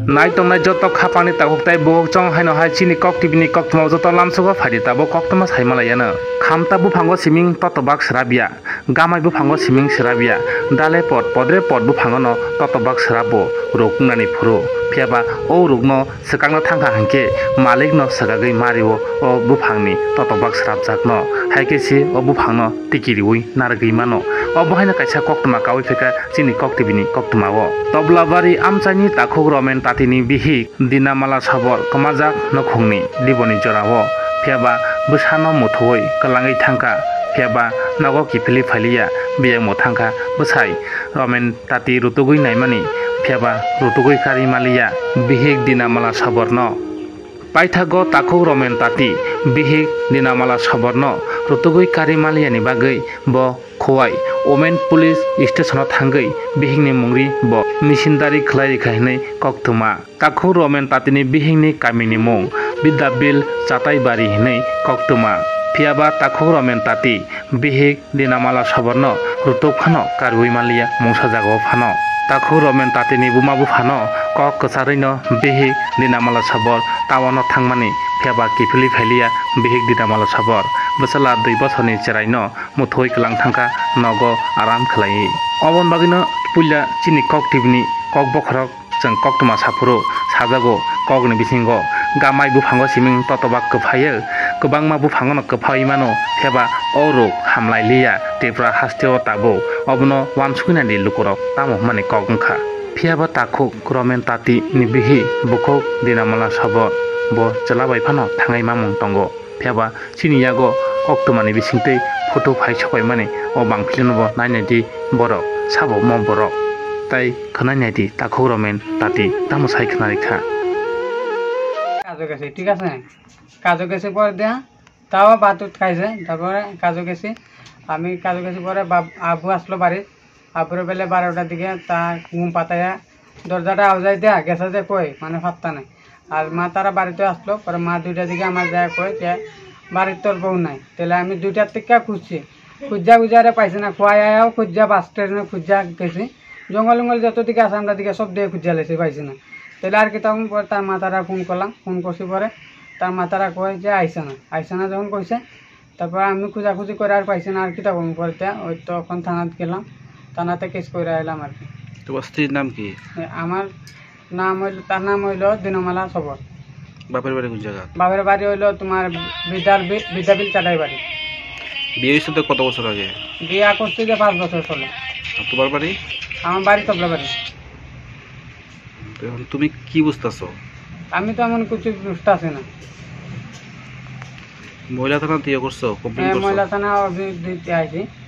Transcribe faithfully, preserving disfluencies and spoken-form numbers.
Nai tong nai joto khapani tabuk tai bok chong haino hai chini kok tibini kok tmo joto lamsogo phari tabo kok tmo saimalayana khamta bu phango siming totobak srabia gamai bu phango siming srabia dale pot podre pot bu phango no totobak srabo roknani phuru phiaba o rokno sekangno thangkha hangke malik no sagagai mario o bu phangni totobak srabjakno haike si o bu phangno tikiriwi nargui mano o bohaina kaisa koktuma kawi pheka chini kok tibini koktuma o toblabari amchani takhok romen tatini bihi dinamala sabor kamajak nokhungni liboni jorao phiaba busano muthoi kalangai thangka phiaba nago kipili phaliya biyang mo thangka busai romen tati rutugui naimani phiaba rutugui kari maliya bihik dinamala saborno paithago takhok romen tati bihik dinamala saborno rutugui kari maliya ni bagai bo khowai Women Police Station thangai bihingni mungri bo misindari khlai khainai koktuma takhok romen tatini bihingni kamini mung bidabil chatai bari hinai koktuma phiaba takhok romen tati bihik dinamala saborno rutuk phano karui malia mungsa jago phano takhok romen tatini bumabu phano kok kasareino bihik dinamala sabor tawano thangmani phiaba kipili phailia bihik dinamala sabor besala dui bosorni cheraino muthoi klang thangka nogo aram khlai obon bagino pulla chini kok tibni kok bokhrok jeng koktuma sapuro sajago kokni bisingo gamai buphango siming totobak kephaye kebangma buphango no kephai mano pheba oro hamlai liya tepra hasteo tabo obno wansukina di lukorok tamo mane kokngkha phiaba takhok romen tati ni bihi bokok dinamala sabor bo chalabai phano thangai mamung tongo phiaba chini yago koktuma ni bisingtei photo phai sakai mane o bangphilino bo nainadi borok sabo mo borok tai khanainadi takhok romen tati tamo sai khnari kha কাজু গেছে ঠিক আছে কাজু গেছে পরে দেয়া তাও বাতুত খাইছে তারপরে কাজু গেছি আমি কাজু গেছি পরে আবু আসলো বাড়ির আবুর বেলে বারোটার দিকে তা ঘুম পাতায়া দরজাটা আওয়াজ দেয়া গেছে যে কই মানে ফাত্তা নাই আর মা তারা বাড়িতে আসলো পরে মা দুইটার দিকে আমার যায় কই যে বাড়ির তোর বউ নাই তাহলে আমি দুইটার থেকে খুঁজছি খুঁজা খুঁজারে পাইছি না খোয়াই আয়াও খুঁজা বাস ট্রেনে খুঁজা গেছি জঙ্গল জঙ্গল যত দিকে আছে আমরা দিকে সব দিয়ে খুঁজা লেছি পাইছি না তাহলে আর কি তখন পরে তার মাতারা ফোন করলাম ফোন করছি পরে তার মাতারা কয় যে আইসে না আইসে না যখন কইছে তারপরে আমি খোঁজাখুঁজি করে আর পাইছে না আর কি তখন পরে ওই তখন থানাত গেলাম থানাতে কেস করে আইলাম আর কি। তোমার স্ত্রীর নাম কি? আমার নাম হইল তার নাম হইল দিনমালা সবর। বাপের বাড়ি কোন জায়গা? বাপের বাড়ি হইল তোমার বিদ্যার বিদ্যাবিল চাটাই বাড়ি। বিয়ে হয়েছে তো কত বছর আগে? বিয়া করছি যে পাঁচ বছর চলে। তোমার বাড়ি? আমার বাড়ি তবলা বাড়ি। এখন তুমি কি বুঝতেছো? আমি তো এমন কিছু বুঝতেছি না। মহিলা থানা দিয়ে করছো? কমপ্লেইন করছো? মহিলা থানা দিতে আইছি।